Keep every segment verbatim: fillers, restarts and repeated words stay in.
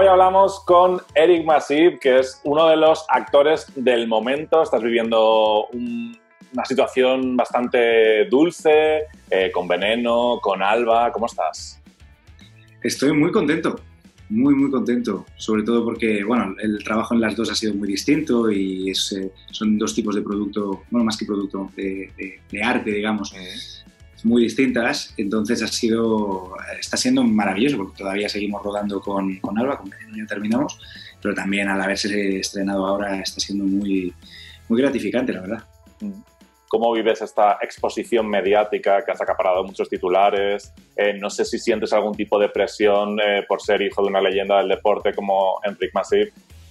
Hoy hablamos con Eric Massip, que es uno de los actores del momento. Estás viviendo un, una situación bastante dulce, eh, con Veneno, con Alba. ¿Cómo estás? Estoy muy contento, muy, muy contento. Sobre todo porque, bueno, el trabajo en las dos ha sido muy distinto y es, eh, son dos tipos de producto, bueno, más que producto, de, de, de arte, digamos. Mm. Muy distintas, entonces ha sido, está siendo maravilloso porque todavía seguimos rodando con, con Alba, con Veneno ya terminamos, pero también al haberse estrenado ahora está siendo muy, muy gratificante, la verdad. ¿Cómo vives esta exposición mediática que has acaparado muchos titulares? Eh, no sé si sientes algún tipo de presión eh, por ser hijo de una leyenda del deporte como Enric Massip.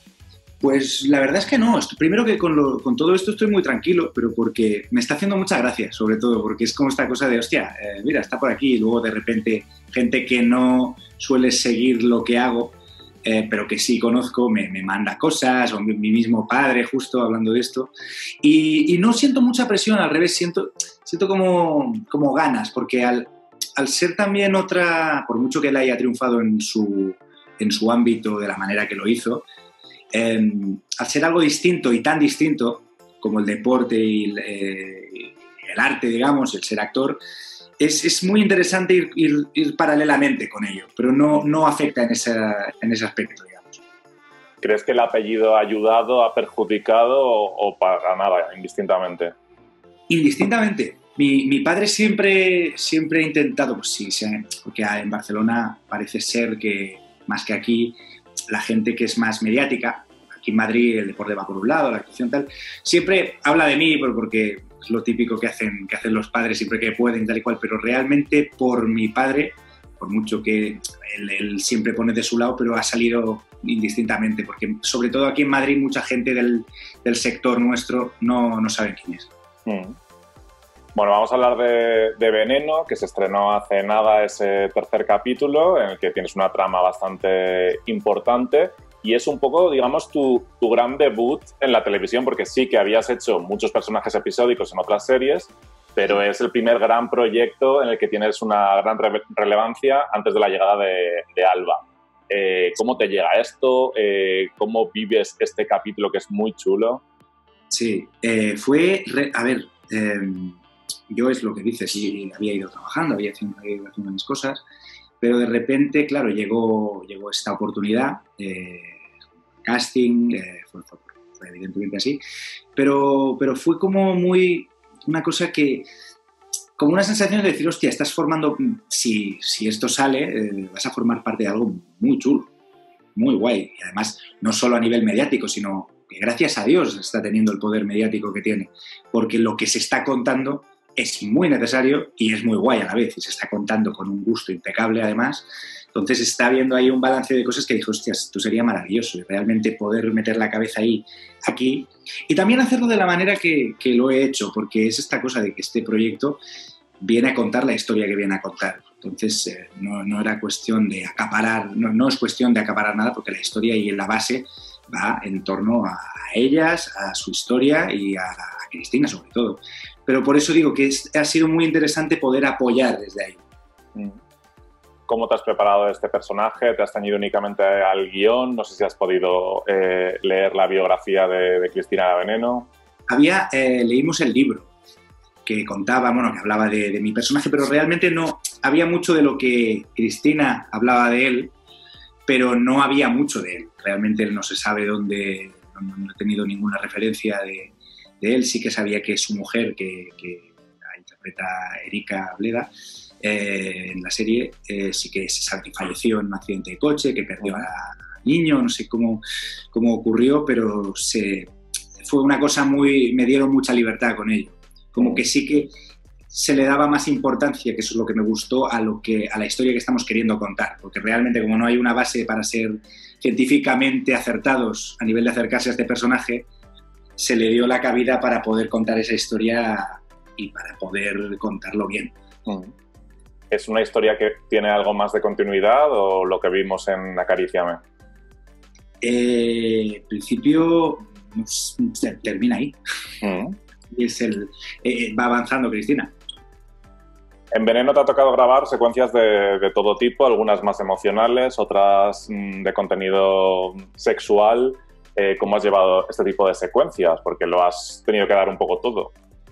Pues la verdad es que no. Primero que con, lo, con todo esto estoy muy tranquilo, pero porque me está haciendo mucha gracia, sobre todo, porque es como esta cosa de, hostia, eh, mira, está por aquí, y luego de repente gente que no suele seguir lo que hago, eh, pero que sí conozco, me, me manda cosas, o mi, mi mismo padre, justo hablando de esto, y, y no siento mucha presión, al revés, siento, siento como, como ganas, porque al, al ser también otra, por mucho que él haya triunfado en su, en su ámbito de la manera que lo hizo, Eh, al ser algo distinto y tan distinto como el deporte y el, eh, el arte, digamos, el ser actor, es, es muy interesante ir, ir, ir paralelamente con ello, pero no, no afecta en, esa, en ese aspecto, digamos. ¿Crees que el apellido ha ayudado, ha perjudicado o, o para nada, indistintamente? Indistintamente. Mi, mi padre siempre, siempre ha intentado, pues sí, porque en Barcelona parece ser que, más que aquí, la gente que es más mediática, aquí en Madrid el deporte va por un lado, la actuación tal, siempre habla de mí porque es lo típico que hacen, que hacen los padres siempre que pueden, tal y cual, pero realmente por mi padre, por mucho que él, él siempre pone de su lado, pero ha salido indistintamente, porque sobre todo aquí en Madrid mucha gente del, del sector nuestro no, no sabe quién es. Mm. Bueno, vamos a hablar de, de Veneno, que se estrenó hace nada ese tercer capítulo, en el que tienes una trama bastante importante y es un poco, digamos, tu, tu gran debut en la televisión, porque sí que habías hecho muchos personajes episódicos en otras series, pero es el primer gran proyecto en el que tienes una gran re relevancia antes de la llegada de, de Alba. Eh, ¿Cómo te llega esto? Eh, ¿Cómo vives este capítulo que es muy chulo? Sí, eh, fue... Re a ver... Eh... Yo es lo que dices, sí, había ido trabajando, había haciendo, había ido haciendo mis cosas, pero de repente, claro, llegó, llegó esta oportunidad, eh, casting, eh, fue, fue, fue evidentemente así, pero, pero fue como muy, una cosa que, como una sensación de decir, hostia, estás formando, si, si esto sale, eh, vas a formar parte de algo muy chulo, muy guay, y además no solo a nivel mediático, sino que gracias a Dios está teniendo el poder mediático que tiene, porque lo que se está contando es muy necesario y es muy guay a la vez, y se está contando con un gusto impecable además. Entonces está viendo ahí un balance de cosas que dijo, hostias, esto sería maravilloso, y realmente poder meter la cabeza ahí, aquí, y también hacerlo de la manera que, que lo he hecho, porque es esta cosa de que este proyecto viene a contar la historia que viene a contar. Entonces eh, no, no era cuestión de acaparar, no, no es cuestión de acaparar nada, porque la historia y en la base va en torno a ellas, a su historia y a, a Cristina sobre todo. Pero por eso digo que es, ha sido muy interesante poder apoyar desde ahí. ¿Cómo te has preparado este personaje? ¿Te has ceñido únicamente al guión? No sé si has podido eh, leer la biografía de, de Cristina Veneno. Había, eh, leímos el libro que contaba, bueno, que hablaba de, de mi personaje, pero realmente no había mucho de lo que Cristina hablaba de él, pero no había mucho de él. Realmente él no se sabe dónde, no, no he tenido ninguna referencia de, de él. Sí que sabía que su mujer, que, que la interpreta Erika Bleda, eh, en la serie, eh, sí que se sabe que falleció en un accidente de coche, que perdió al niño, no sé cómo, cómo ocurrió, pero se, fue una cosa muy... me dieron mucha libertad con ello. Como que sí que se le daba más importancia, que eso es lo que me gustó, a, lo que, a la historia que estamos queriendo contar, porque realmente como no hay una base para ser científicamente acertados a nivel de acercarse a este personaje, se le dio la cabida para poder contar esa historia y para poder contarlo bien. ¿Es una historia que tiene algo más de continuidad o lo que vimos en Acaríciame? Eh, en principio se termina ahí. Mm. Y es el, eh, va avanzando Cristina. En Veneno te ha tocado grabar secuencias de, de todo tipo, algunas más emocionales, otras mmm, de contenido sexual. Eh, ¿Cómo has llevado este tipo de secuencias? Porque lo has tenido que dar un poco todo.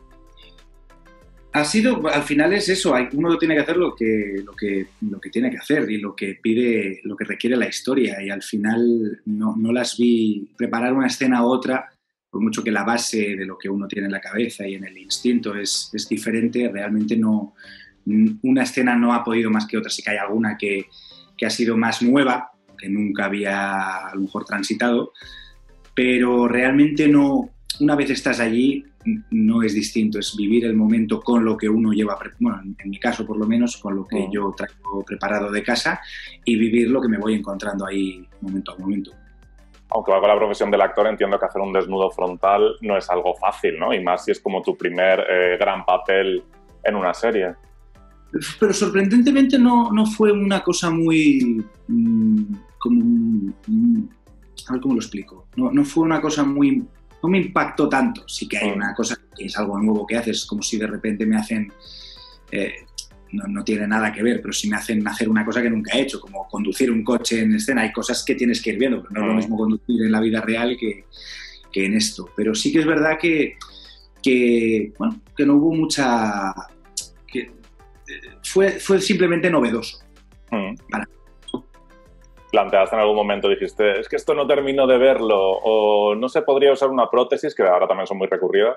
Ha sido, al final es eso, hay, uno tiene que hacer lo que, lo, que, lo que tiene que hacer y lo que pide, lo que requiere la historia, y al final no, no las vi preparar una escena u otra, por mucho que la base de lo que uno tiene en la cabeza y en el instinto es, es diferente, realmente no, una escena no ha podido más que otra. Sí que hay alguna que, que ha sido más nueva, que nunca había a lo mejor transitado, pero realmente no, una vez estás allí no es distinto, es vivir el momento con lo que uno lleva, bueno, en mi caso por lo menos, con lo que mm. yo traigo preparado de casa, y vivir lo que me voy encontrando ahí momento a momento. Aunque va con la profesión del actor, entiendo que hacer un desnudo frontal no es algo fácil, ¿no? Y más si es como tu primer eh, gran papel en una serie. Pero sorprendentemente no, no fue una cosa muy... Mmm, como... Mmm, a ver cómo lo explico. No, no fue una cosa muy... No me impactó tanto. Sí que hay mm. una cosa que es algo nuevo que haces, como si de repente me hacen... Eh, no, no tiene nada que ver, pero si me hacen hacer una cosa que nunca he hecho, como conducir un coche en escena. Hay cosas que tienes que ir viendo, pero no mm. es lo mismo conducir en la vida real que, que en esto. Pero sí que es verdad que, que, bueno, que no hubo mucha... Que, Fue, fue simplemente novedoso. Mm. Para... ¿Planteaste en algún momento, dijiste, es que esto no termino de verlo, o no se podría usar una prótesis, que ahora también son muy recurridas?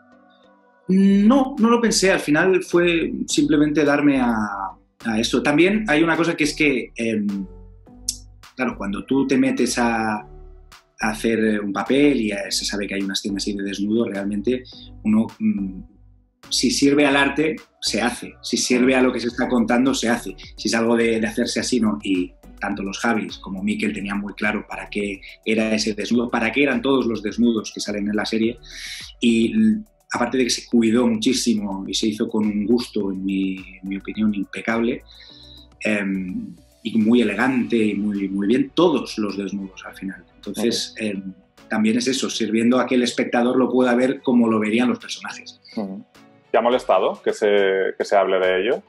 No, no lo pensé. Al final fue simplemente darme a, a esto. También hay una cosa que es que, eh, claro, cuando tú te metes a, a hacer un papel y se sabe que hay una escena así de desnudo, realmente uno... Mm, si sirve al arte, se hace. Si sirve a lo que se está contando, se hace. Si es algo de, de hacerse así, no. Y tanto los Javis como Mikel tenían muy claro para qué era ese desnudo, para qué eran todos los desnudos que salen en la serie. Y aparte de que se cuidó muchísimo y se hizo con un gusto, en mi, en mi opinión, impecable, eh, y muy elegante y muy, muy bien, todos los desnudos al final. Entonces, okay. eh, también es eso, sirviendo a que el espectador lo pueda ver como lo verían los personajes. Uh-huh. ¿Te ha molestado que se, que se hable de ello?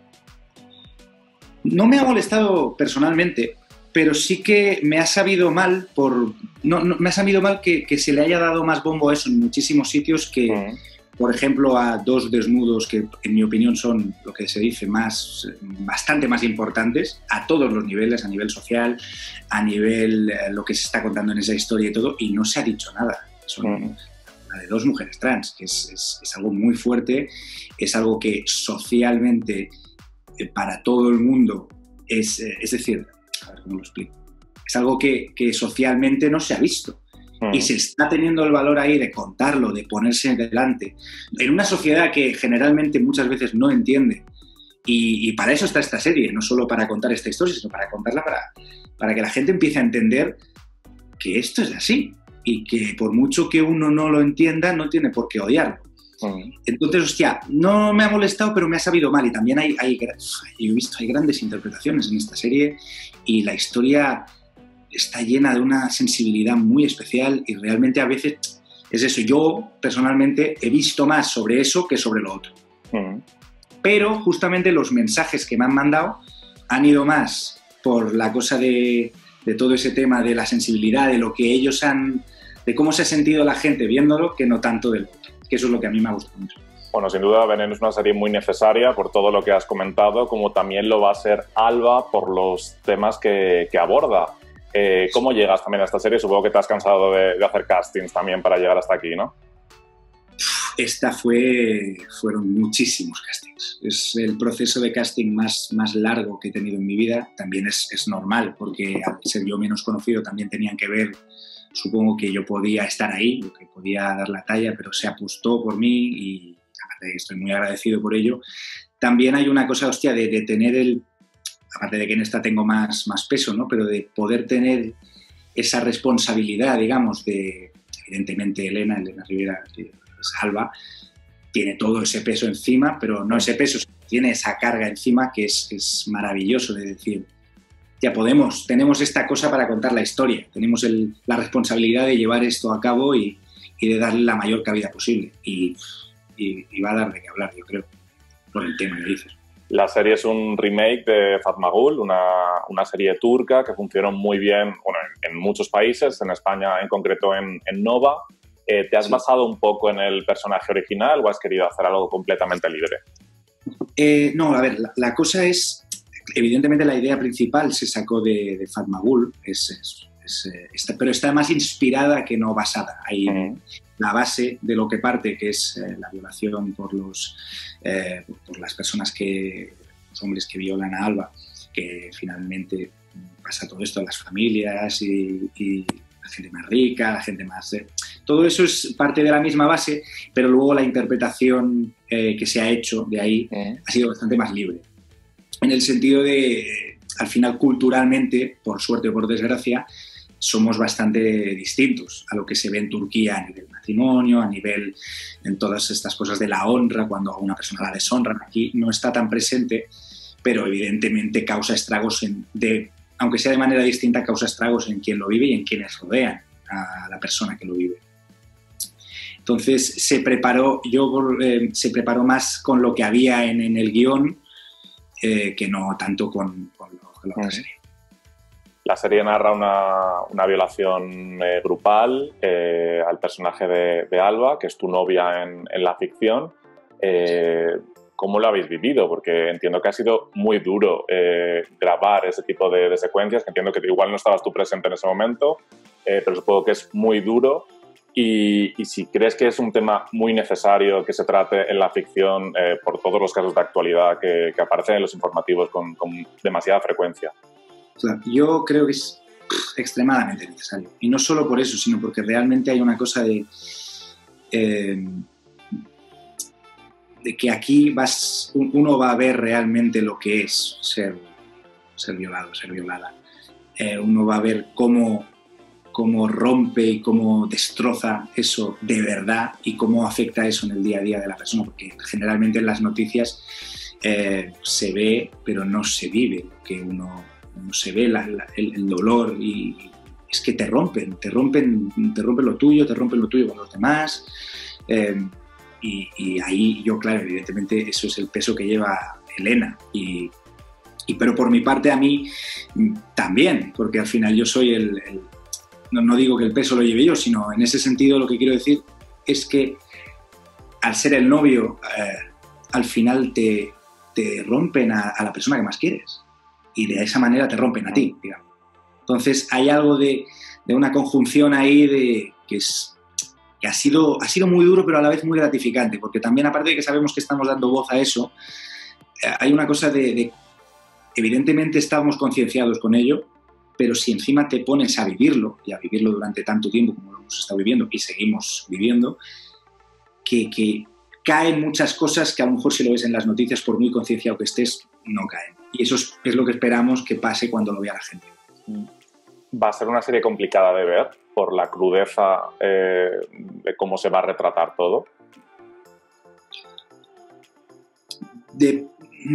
No me ha molestado personalmente, pero sí que me ha sabido mal por no, no me ha sabido mal que, que se le haya dado más bombo a eso en muchísimos sitios que, mm. por ejemplo, a dos desnudos que, en mi opinión, son lo que se dice más, bastante más importantes a todos los niveles, a nivel social, a nivel eh, lo que se está contando en esa historia y todo, y no se ha dicho nada. Son, mm. de dos mujeres trans, que es, es, es algo muy fuerte, es algo que socialmente eh, para todo el mundo es, eh, es decir, a ver cómo lo explico, es algo que, que socialmente no se ha visto mm. y se está teniendo el valor ahí de contarlo, de ponerse delante, en una sociedad que generalmente muchas veces no entiende, y, y para eso está esta serie, no solo para contar esta historia, sino para contarla para, para que la gente empiece a entender que esto es así. Y que por mucho que uno no lo entienda, no tiene por qué odiarlo. Uh-huh. Entonces, hostia, no me ha molestado, pero me ha sabido mal. Y también hay, hay, yo he visto, hay grandes interpretaciones en esta serie, y la historia está llena de una sensibilidad muy especial, y realmente a veces es eso. Yo, personalmente, he visto más sobre eso que sobre lo otro. Uh-huh. Pero justamente los mensajes que me han mandado han ido más por la cosa de, de todo ese tema de la sensibilidad, de lo que ellos han... de cómo se ha sentido la gente viéndolo, que no tanto del otro, que eso es lo que a mí me ha gustado mucho. Bueno, sin duda Veneno es una serie muy necesaria por todo lo que has comentado, como también lo va a ser Alba por los temas que, que aborda. Eh, ¿Cómo llegas también a esta serie? Supongo que te has cansado de, de hacer castings también para llegar hasta aquí, ¿no? Esta fue... fueron muchísimos castings. Es el proceso de casting más, más largo que he tenido en mi vida. También es, es normal, porque al ser yo menos conocido también tenían que ver... Supongo que yo podía estar ahí, que podía dar la talla, pero se apostó por mí y aparte de que estoy muy agradecido por ello. También hay una cosa, hostia, de, de tener el... Aparte de que en esta tengo más, más peso, ¿no? Pero de poder tener esa responsabilidad, digamos, de... Evidentemente Elena, Elena Rivera, que es Alba, tiene todo ese peso encima, pero no ese peso, tiene esa carga encima que es, es maravilloso de decir... Ya podemos, tenemos esta cosa para contar la historia, tenemos el, la responsabilidad de llevar esto a cabo y, y de darle la mayor cabida posible. Y, y, y va a dar de qué hablar, yo creo, por el tema que dices. La serie es un remake de Fatmagul, una, una serie turca que funcionó muy bien, bueno, en, en muchos países, en España en concreto en, en Nova. Eh, ¿Te has sí. basado un poco en el personaje original o has querido hacer algo completamente libre? Eh, no, a ver, la, la cosa es, evidentemente la idea principal se sacó de, de Fatmagul, es, es, es, está, pero está más inspirada que no basada. Hay mm. la base de lo que parte, que es eh, la violación por, los, eh, por las personas que, los hombres que violan a Alba, que finalmente pasa todo esto a las familias y, y la gente más rica, la gente más... Eh, todo eso es parte de la misma base, pero luego la interpretación eh, que se ha hecho de ahí eh. ha sido bastante más libre. En el sentido de, eh, al final, culturalmente, por suerte o por desgracia, somos bastante distintos a lo que se ve en Turquía a nivel matrimonio, a nivel en todas estas cosas de la honra, cuando a una persona la deshonran. Aquí no está tan presente, pero evidentemente causa estragos, en, de, aunque sea de manera distinta, causa estragos en quien lo vive y en quienes rodean a la persona que lo vive. Entonces se preparó, yo eh, se preparó más con lo que había en, en el guión eh, que no tanto con, con, lo, con la otra serie. La serie narra una, una violación eh, grupal eh, al personaje de, de Alba, que es tu novia en, en la ficción. Eh, ¿Cómo lo habéis vivido? Porque entiendo que ha sido muy duro eh, grabar ese tipo de, de secuencias, que entiendo que igual no estabas tú presente en ese momento, eh, pero supongo que es muy duro. Y, y si crees que es un tema muy necesario que se trate en la ficción eh, por todos los casos de actualidad que, que aparecen en los informativos con, con demasiada frecuencia. Claro, yo creo que es extremadamente necesario. Y no solo por eso, sino porque realmente hay una cosa de, eh, de que aquí vas, uno va a ver realmente lo que es ser, ser violado, ser violada. Eh, uno va a ver cómo, cómo rompe y cómo destroza eso de verdad y cómo afecta eso en el día a día de la persona, porque generalmente en las noticias eh, se ve, pero no se vive lo que uno... no se ve la, la, el, el dolor y es que te rompen, te rompen, te rompen lo tuyo, te rompen lo tuyo con los demás eh, y, y ahí yo, claro, evidentemente eso es el peso que lleva Elena y, y pero por mi parte a mí también, porque al final yo soy el, el no, no digo que el peso lo lleve yo, sino en ese sentido lo que quiero decir es que al ser el novio eh, al final te, te rompen a, a la persona que más quieres. Y de esa manera te rompen a ti, digamos. Entonces hay algo de, de una conjunción ahí de, que, es, que ha, sido, ha sido muy duro, pero a la vez muy gratificante, porque también, aparte de que sabemos que estamos dando voz a eso, eh, hay una cosa de, de... Evidentemente estamos concienciados con ello, pero si encima te pones a vivirlo, y a vivirlo durante tanto tiempo como lo hemos estado viviendo, y seguimos viviendo, que, que caen muchas cosas que a lo mejor si lo ves en las noticias, por muy concienciado que estés, no caen. Y eso es, es lo que esperamos que pase cuando lo vea la gente. Va a ser una serie complicada de ver por la crudeza eh, de cómo se va a retratar todo. De,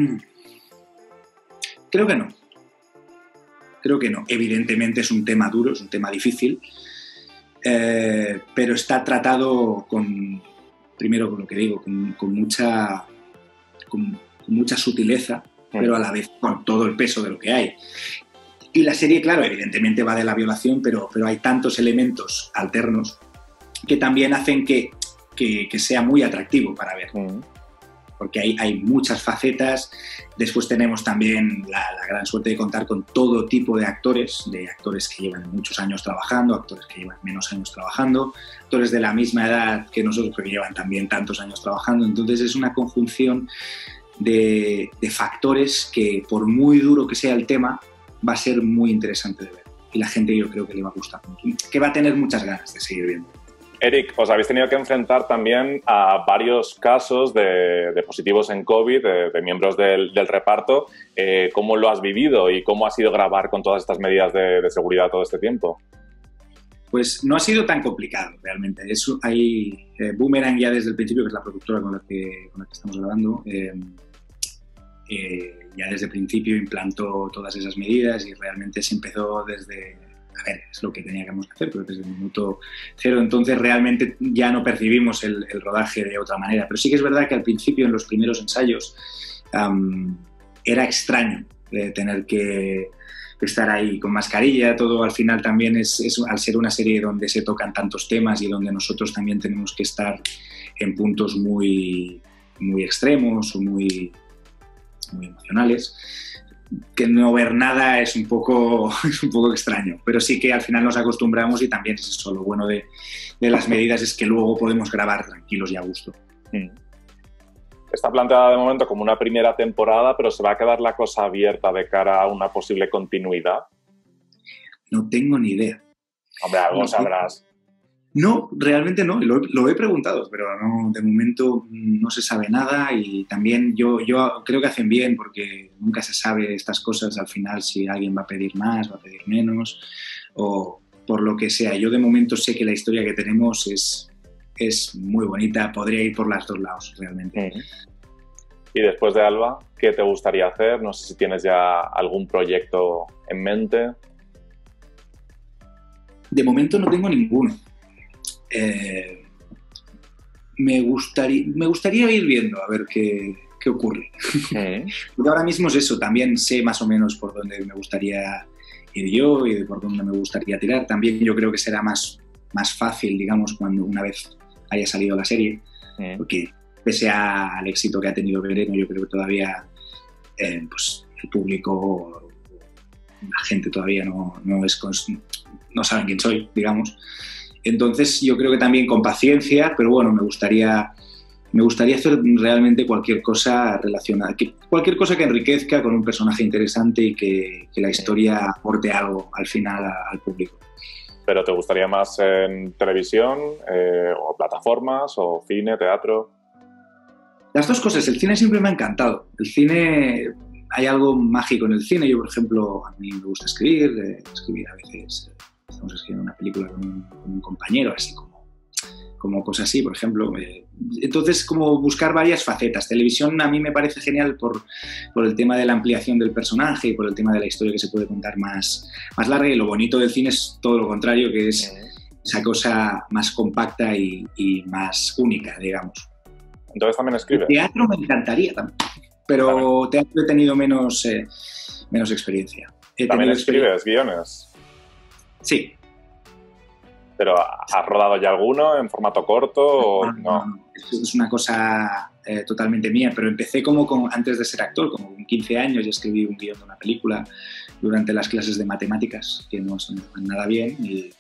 creo que no. Creo que no. Evidentemente es un tema duro, es un tema difícil, eh, pero está tratado con, primero con lo que digo, con, con, mucha, con, con mucha sutileza, pero a la vez con todo el peso de lo que hay. Y la serie, claro, evidentemente va de la violación, pero, pero hay tantos elementos alternos que también hacen que, que, que sea muy atractivo para ver. Mm. Porque hay, hay muchas facetas. Después tenemos también la, la gran suerte de contar con todo tipo de actores, de actores que llevan muchos años trabajando, actores que llevan menos años trabajando, actores de la misma edad que nosotros, que llevan también tantos años trabajando. Entonces es una conjunción De, de factores que, por muy duro que sea el tema, va a ser muy interesante de ver. Y la gente, yo creo que le va a gustar mucho, que va a tener muchas ganas de seguir viendo. Eric, os habéis tenido que enfrentar también a varios casos de, de positivos en COVID, de, de miembros del, del reparto. Eh, ¿Cómo lo has vivido y cómo ha sido grabar con todas estas medidas de, de seguridad todo este tiempo? Pues no ha sido tan complicado, realmente. Eso, hay eh, Boomerang ya desde el principio, que es la productora con la que, con la que estamos grabando, eh, eh, ya desde el principio implantó todas esas medidas y realmente se empezó desde... A ver, es lo que teníamos que hacer, pero desde el minuto cero. Entonces realmente ya no percibimos el, el rodaje de otra manera. Pero sí que es verdad que al principio, en los primeros ensayos, um, era extraño eh, tener que estar ahí con mascarilla. Todo al final también es, es, al ser una serie donde se tocan tantos temas y donde nosotros también tenemos que estar en puntos muy, muy extremos o muy, muy emocionales, que no ver nada es un poco, es un poco extraño, pero sí que al final nos acostumbramos y también es eso, lo bueno de, de las medidas es que luego podemos grabar tranquilos y a gusto. Está planteada de momento como una primera temporada, pero ¿se va a quedar la cosa abierta de cara a una posible continuidad? No tengo ni idea. Hombre, algo no, sabrás. No, realmente no, lo, lo he preguntado, pero no, de momento no se sabe nada y también yo, yo creo que hacen bien porque nunca se sabe estas cosas al final si alguien va a pedir más, va a pedir menos o por lo que sea. Yo de momento sé que la historia que tenemos es, es muy bonita, podría ir por los dos lados realmente. Y después de Alba, ¿qué te gustaría hacer? No sé si tienes ya algún proyecto en mente. De momento no tengo ninguno. Eh, me, gustaría, me gustaría ir viendo a ver qué, qué ocurre. Mm. Porque ahora mismo es eso, también sé más o menos por dónde me gustaría ir yo y por dónde me gustaría tirar. También yo creo que será más, más fácil, digamos, cuando una vez haya salido la serie, mm. porque pese al éxito que ha tenido Veneno, yo creo que todavía eh, pues, el público, la gente todavía no, no, es cons- no saben quién soy, digamos. Entonces yo creo que también con paciencia, pero bueno, me gustaría, me gustaría hacer realmente cualquier cosa relacionada, que, cualquier cosa que enriquezca con un personaje interesante y que, que la historia aporte algo al final a, al público. ¿Pero te gustaría más en televisión, eh, o plataformas, o cine, teatro? Las dos cosas. El cine siempre me ha encantado. El cine, hay algo mágico en el cine. Yo, por ejemplo, a mí me gusta escribir, eh, escribir a veces... Estamos escribiendo una película con un, con un compañero, así como, como cosas así, por ejemplo. Eh, entonces, como buscar varias facetas. Televisión a mí me parece genial por, por el tema de la ampliación del personaje y por el tema de la historia que se puede contar más, más larga. Y lo bonito del cine es todo lo contrario, que es esa cosa más compacta y, y más única, digamos. Entonces también escribes. El teatro me encantaría también, pero ¿También? teatro he tenido menos, eh, menos experiencia. He ¿También escribes experiencia. guiones? Sí. ¿Pero has rodado ya alguno en formato corto o no? no? no. Es una cosa eh, totalmente mía, pero empecé como con, antes de ser actor, como con quince años, y escribí un guión de una película durante las clases de matemáticas, que no son nada bien, y,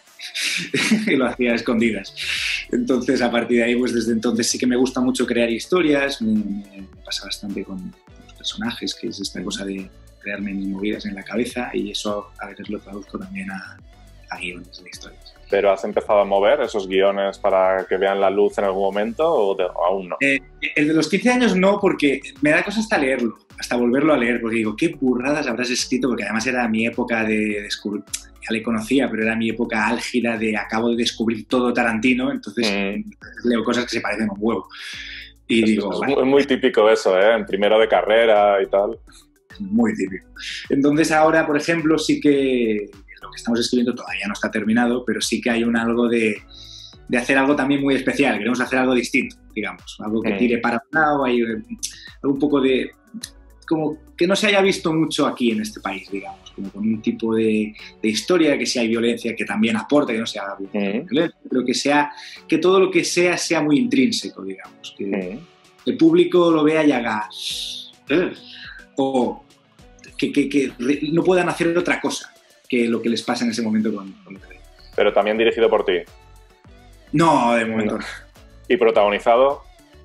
y lo hacía a escondidas. Entonces, a partir de ahí, pues desde entonces sí que me gusta mucho crear historias, me, me, me pasa bastante con los personajes, que es esta cosa de crearme mis movidas en la cabeza, y eso a veces lo traduzco también a, a guiones de historias. ¿Pero has empezado a mover esos guiones para que vean la luz en algún momento o, de, o aún no? Eh, el de los quince años no, porque me da cosa hasta leerlo, hasta volverlo a leer, porque digo, qué burradas habrás escrito, porque además era mi época de descubrir, ya le conocía, pero era mi época álgida de acabo de descubrir todo Tarantino, entonces mm. leo cosas que se parecen a un huevo. Y es, digo, es vale. muy, muy típico eso, ¿eh? En primero de carrera y tal. Muy típico. Entonces ahora, por ejemplo, sí que lo que estamos escribiendo todavía no está terminado, pero sí que hay un algo de, de hacer algo también muy especial. Queremos hacer algo distinto, digamos. Algo que tire para un lado, hay un poco de... como que no se haya visto mucho aquí en este país, digamos. Como con un tipo de, de historia, que si hay violencia, que también aporte, que no sea violencia, pero que, sea, que todo lo que sea sea muy intrínseco, digamos. Que el público lo vea y haga... Eh, o que, que, que no puedan hacer otra cosa que lo que les pasa en ese momento con, con lo que ven. Pero también dirigido por ti. No, de momento no. ¿Y protagonizado?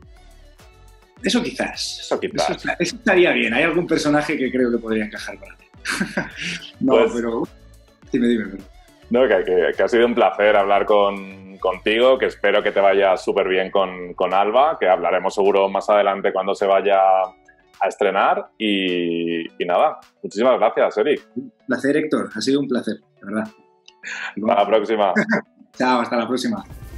Eso quizás. Eso quizás. Eso, eso estaría bien. Hay algún personaje que creo que podría encajar con él. No, pues, pero... Dime, dime. Pero... No, que, que, que ha sido un placer hablar con, contigo, que espero que te vaya súper bien con, con Alba, que hablaremos seguro más adelante cuando se vaya a estrenar y, y nada, muchísimas gracias, Eric. Un placer, Héctor, ha sido un placer, de verdad. Hasta la próxima. Chao, hasta la próxima.